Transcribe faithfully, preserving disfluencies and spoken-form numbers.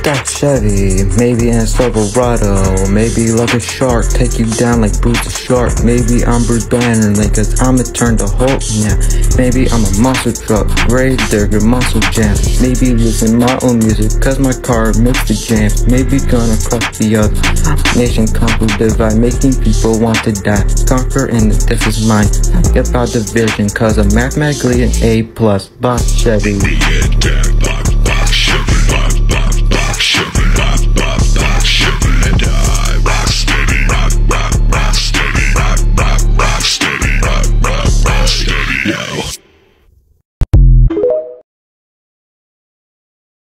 That Chevy, maybe in a Silverado, maybe like a shark, take you down like Boots a shark. Maybe I'm Bruce Banner, like cause I'ma turn the Hulk now. Maybe I'm a monster truck, grave digger, muscle jam. Maybe using my own music, cause my car makes the jams. Maybe gonna crush the other nation, conquer, divide, making people want to die. Conquer and this is mine. Get about division, cause I'm mathematically an A plus. Boss Chevy.